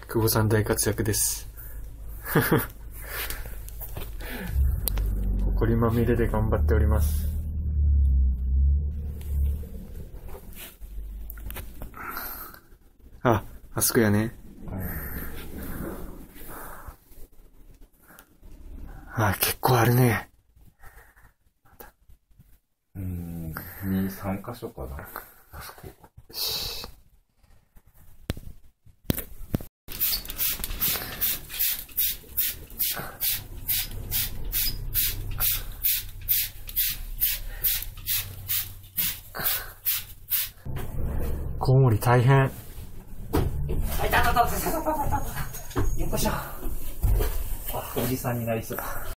久保さん大活躍です。埃まみれで頑張っております。あそこやね。結構あるね。 2、3箇所かな。あそこ。 コウモリ大変。 よっこしょ。おじさんになりそう。